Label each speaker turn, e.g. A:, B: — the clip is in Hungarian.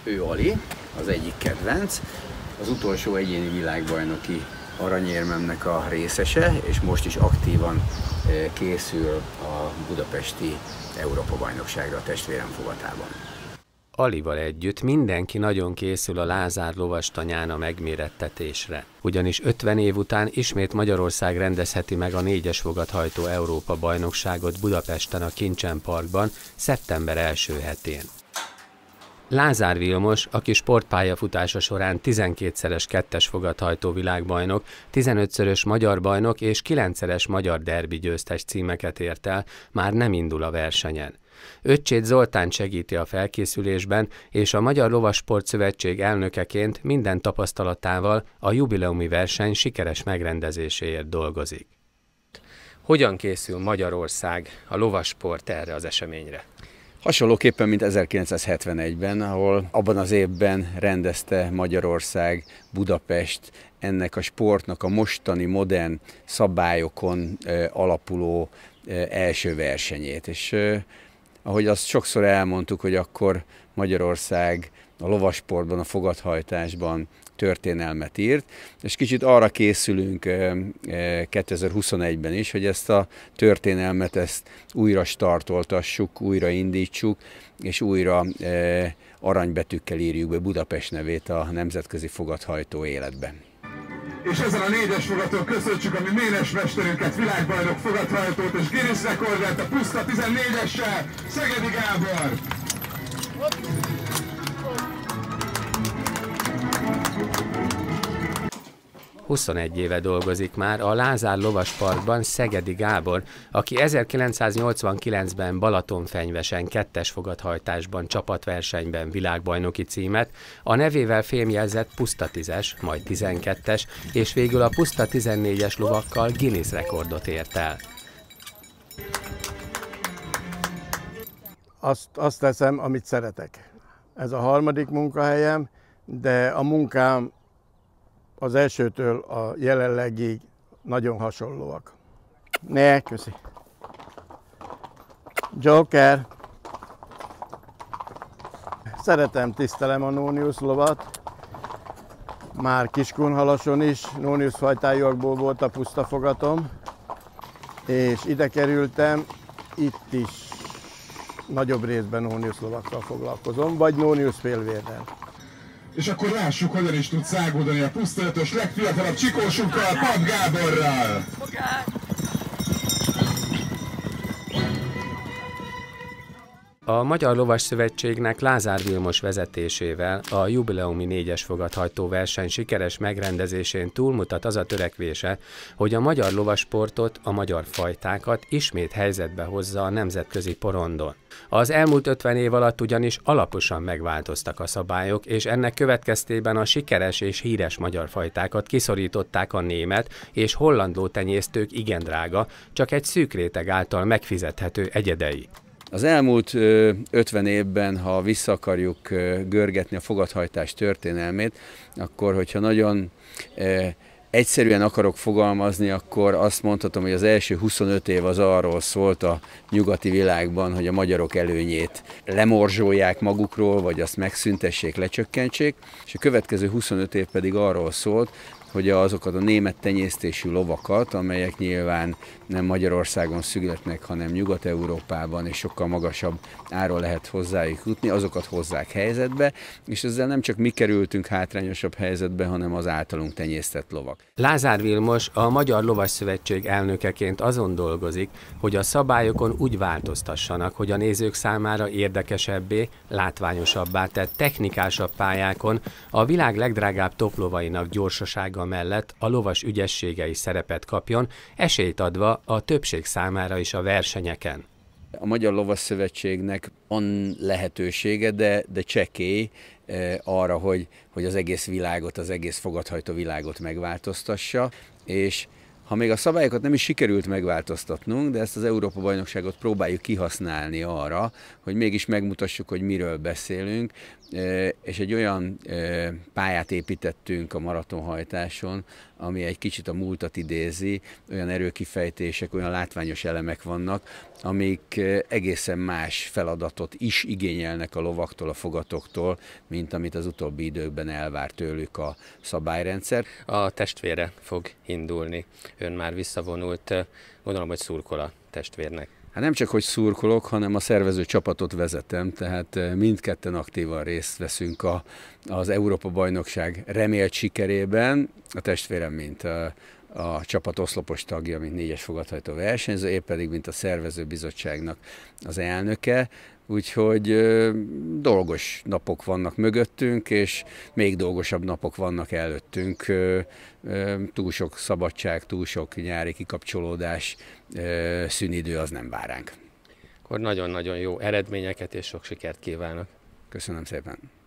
A: Ő Ali, az egyik kedvenc, az utolsó egyéni világbajnoki aranyérmemnek a részese, és most is aktívan készül a budapesti Európa-bajnokságra a testvérem fogatában.
B: Alival együtt mindenki nagyon készül a Lázár lovastanyán a megmérettetésre. Ugyanis 50 év után ismét Magyarország rendezheti meg a 4-es fogathajtó Európa-bajnokságot Budapesten a Kincsen Parkban szeptember első hetén. Lázár Vilmos, aki sportpályafutása során 12-szeres 2-es fogathajtó világbajnok, 15-szörös magyar bajnok és 9-szeres magyar derbi győztes címeket ért el, már nem indul a versenyen. Öccsét Zoltán segíti a felkészülésben, és a Magyar Lovasport Szövetség elnökeként minden tapasztalatával a jubileumi verseny sikeres megrendezéséért dolgozik. Hogyan készül Magyarország, a lovasport erre az eseményre?
A: Hasonlóképpen, mint 1971-ben, ahol abban az évben rendezte Magyarország, Budapest ennek a sportnak a mostani modern szabályokon alapuló első versenyét. És ahogy azt sokszor elmondtuk, hogy akkor Magyarország a lovasportban, a fogathajtásban történelmet írt, és kicsit arra készülünk 2021-ben is, hogy ezt a történelmet újra startoltassuk, újra indítsuk, és újra aranybetűkkel írjuk be Budapest nevét a nemzetközi fogathajtó életben.
C: És ezen a 4-es fogaton köszöntsük a mi ménes mesterünket, világbajnok fogathajtót és Guinness rekordját a puszta 14-essel, Szegedi Gábor!
B: 21 éve dolgozik már a Lázár Lovasparkban Szegedi Gábor, aki 1989-ben Balatonfenyvesen 2-es fogathajtásban csapatversenyben világbajnoki címet, a nevével fémjelzett puszta 10-es, majd 12-es, és végül a puszta 14-es lovakkal Guinness rekordot ért el.
D: Azt teszem, amit szeretek. Ez a harmadik munkahelyem, de a munkám az elsőtől a jelenlegig nagyon hasonlóak. Ne, köszi. Joker. Szeretem, tisztelem a Nóniusz lovat. Már Kiskunhalason is Nóniusz fajtájúakból volt a pusztafogatom. És ide kerültem, itt is nagyobb részben Nóniusz lovakkal foglalkozom, vagy Nóniusz félvérrel.
C: És akkor lássuk, hogyan is tud száguldani a puszta 5-ös legfiatalabb csikósunkkal, Pap Gáborral!
B: A Magyar Lovasszövetségnek Lázár Vilmos vezetésével a jubileumi 4-es fogathajtó verseny sikeres megrendezésén túlmutat az a törekvése, hogy a magyar lovasportot, a magyar fajtákat ismét helyzetbe hozza a nemzetközi porondon. Az elmúlt 50 év alatt ugyanis alaposan megváltoztak a szabályok, és ennek következtében a sikeres és híres magyar fajtákat kiszorították a német és holland lótenyésztők igen drága, csak egy szűk réteg által megfizethető egyedei.
A: Az elmúlt 50 évben, ha vissza akarjuk görgetni a fogathajtás történelmét, akkor, hogyha nagyon egyszerűen akarok fogalmazni, akkor azt mondhatom, hogy az első 25 év az arról szólt a nyugati világban, hogy a magyarok előnyét lemorzsolják magukról, vagy azt megszüntessék, lecsökkentsék, és a következő 25 év pedig arról szólt, hogy azokat a német tenyésztésű lovakat, amelyek nyilván nem Magyarországon születnek, hanem Nyugat-Európában, és sokkal magasabb áron lehet hozzájuk jutni, azokat hozzák helyzetbe, és ezzel nem csak mi kerültünk hátrányosabb helyzetbe, hanem az általunk tenyésztett lovak.
B: Lázár Vilmos a Magyar Lovasszövetség elnökeként azon dolgozik, hogy a szabályokon úgy változtassanak, hogy a nézők számára érdekesebbé, látványosabbá tett technikásabb pályákon a világ legdrágább toplovainak gyorsasága mellett a lovas ügyessége is szerepet kapjon, esélyt adva a többség számára is a versenyeken.
A: A Magyar Lovasszövetségnek van lehetősége, de csekély arra, hogy az egész világot, az egész fogathajtó világot megváltoztassa, és ha még a szabályokat nem is sikerült megváltoztatnunk, de ezt az Európa-bajnokságot próbáljuk kihasználni arra, hogy mégis megmutassuk, hogy miről beszélünk, és egy olyan pályát építettünk a maratonhajtáson, ami egy kicsit a múltat idézi, olyan erőkifejtések, olyan látványos elemek vannak, amik egészen más feladatot is igényelnek a lovaktól, a fogatoktól, mint amit az utóbbi időkben elvár tőlük a szabályrendszer.
B: A testvére fog indulni. Ön már visszavonult, gondolom, hogy szurkol a testvérnek.
A: Hát nem csak, hogy szurkolok, hanem a szervező csapatot vezetem, tehát mindketten aktívan részt veszünk az Európa-bajnokság remélt sikerében. A testvérem, mint a csapat oszlopos tagja, mint 4-es fogathajtó versenyző, épp pedig, mint a szervezőbizottságnak az elnöke. Úgyhogy dolgos napok vannak mögöttünk, és még dolgosabb napok vannak előttünk. Túl sok szabadság, túl sok nyári kikapcsolódás, szünidő az nem vár ránk.
B: Akkor nagyon-nagyon jó eredményeket és sok sikert kívánok.
A: Köszönöm szépen.